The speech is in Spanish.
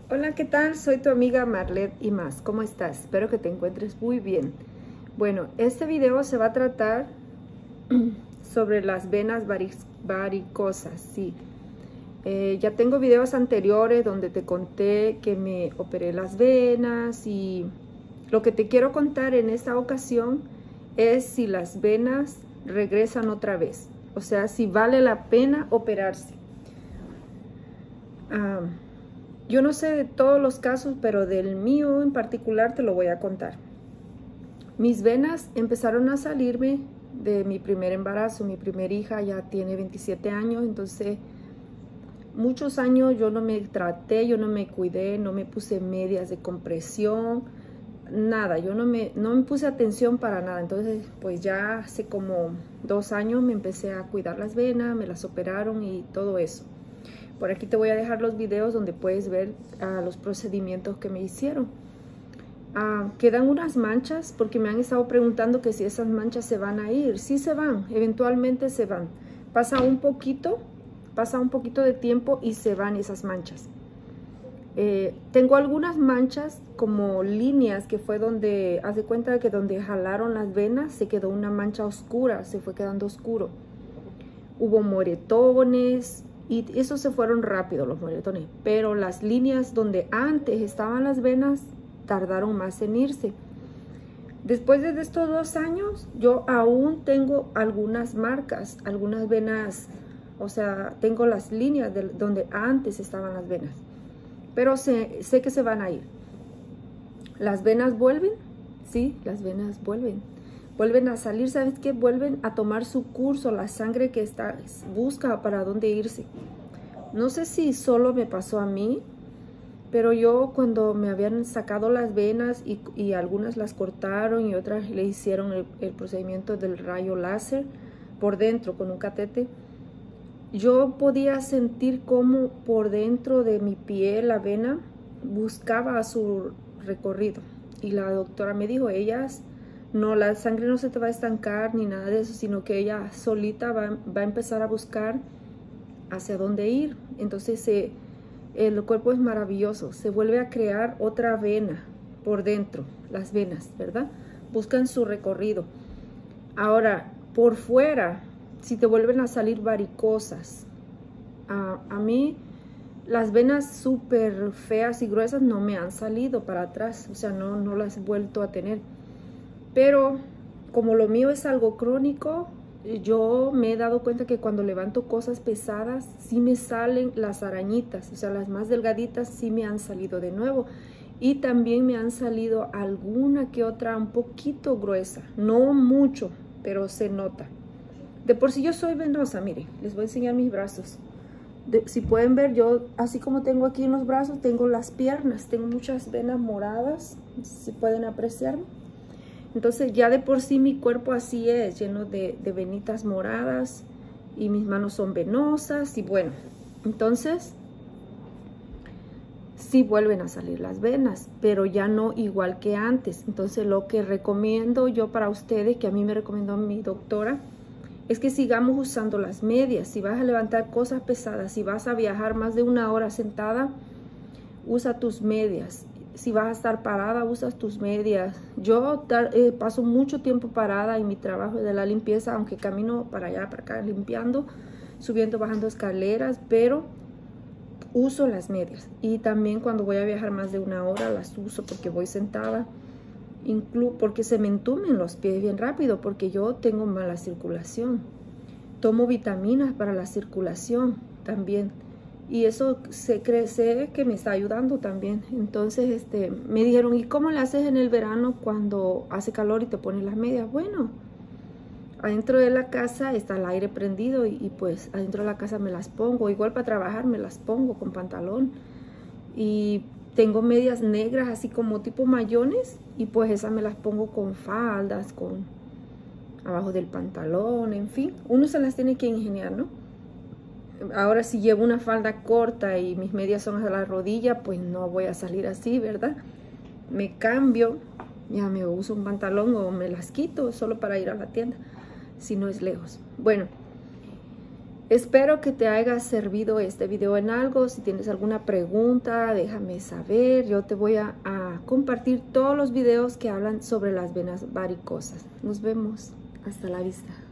Hola, ¿qué tal? Soy tu amiga Marlet y más. ¿Cómo estás? Espero que te encuentres muy bien. Bueno, este video se va a tratar sobre las venas varicosas, sí. Ya tengo videos anteriores donde te conté que me operé las venas y lo que te quiero contar en esta ocasión es si las venas regresan otra vez. O sea, si vale la pena operarse. Yo no sé de todos los casos, pero del mío en particular te lo voy a contar. Mis venas empezaron a salirme de mi primer embarazo. Mi primer hija ya tiene 27 años, entonces muchos años yo no me traté, yo no me cuidé, no me puse medias de compresión, nada. Yo no me puse atención para nada. Entonces pues ya hace como 2 años me empecé a cuidar las venas, me las operaron y todo eso. Por aquí te voy a dejar los videos donde puedes ver los procedimientos que me hicieron. Quedan unas manchas porque me han estado preguntando que si esas manchas se van a ir. Sí se van, eventualmente se van. Pasa un poquito de tiempo y se van esas manchas. Tengo algunas manchas como líneas que fue donde, haz de cuenta que donde jalaron las venas se quedó una mancha oscura, se fue quedando oscuro. Hubo moretones. Y esos se fueron rápido, los moretones, pero las líneas donde antes estaban las venas tardaron más en irse. Después de estos 2 años, yo aún tengo algunas marcas, algunas venas, o sea, tengo las líneas de donde antes estaban las venas, pero sé que se van a ir. ¿Las venas vuelven? Sí, las venas vuelven. Vuelven a salir, ¿sabes qué? Vuelven a tomar su curso, la sangre que busca para dónde irse. No sé si solo me pasó a mí, pero yo cuando me habían sacado las venas y algunas las cortaron y otras le hicieron el procedimiento del rayo láser por dentro con un catete, yo podía sentir cómo por dentro de mi piel la vena buscaba su recorrido. Y la doctora me dijo, no, la sangre no se te va a estancar ni nada de eso, sino que ella solita va a empezar a buscar hacia dónde ir. Entonces el cuerpo es maravilloso, se vuelve a crear otra vena por dentro, las venas, ¿verdad? Buscan su recorrido. Ahora, por fuera, si te vuelven a salir varicosas, a mí las venas súper feas y gruesas no me han salido para atrás, o sea, no las he vuelto a tener. Pero como lo mío es algo crónico, yo me he dado cuenta que cuando levanto cosas pesadas, sí me salen las arañitas, o sea, las más delgaditas sí me han salido de nuevo. Y también me han salido alguna que otra un poquito gruesa, no mucho, pero se nota. De por sí yo soy venosa, miren, les voy a enseñar mis brazos. Si pueden ver, yo así como tengo aquí en los brazos, tengo las piernas, tengo muchas venas moradas, si pueden apreciarme. Entonces ya de por sí mi cuerpo así es, lleno de venitas moradas y mis manos son venosas y bueno, entonces sí vuelven a salir las venas, pero ya no igual que antes. Entonces lo que recomiendo yo para ustedes, que a mí me recomendó mi doctora, es que sigamos usando las medias. Si vas a levantar cosas pesadas, si vas a viajar más de 1 hora sentada, usa tus medias. Si vas a estar parada, usas tus medias. Yo paso mucho tiempo parada en mi trabajo de la limpieza, aunque camino para allá, para acá, limpiando, subiendo, bajando escaleras, pero uso las medias. Y también cuando voy a viajar más de 1 hora, las uso porque voy sentada, porque se me entumen los pies bien rápido, porque yo tengo mala circulación. Tomo vitaminas para la circulación también. Y eso sé que me está ayudando también. Entonces me dijeron, ¿y cómo le haces en el verano cuando hace calor y te pones las medias? Bueno, adentro de la casa está el aire prendido y pues adentro de la casa me las pongo. Igual para trabajar me las pongo con pantalón. Y tengo medias negras así como tipo mayones y pues esas me las pongo con faldas, abajo del pantalón, en fin. Uno se las tiene que ingeniar, ¿no? Ahora si llevo una falda corta y mis medias son a la rodilla, pues no voy a salir así, ¿verdad? Me cambio, ya me uso un pantalón o me las quito solo para ir a la tienda, si no es lejos. Bueno, Espero que te haya servido este video en algo. Si tienes alguna pregunta, déjame saber. Yo te voy a compartir todos los videos que hablan sobre las venas varicosas. Nos vemos. Hasta la vista.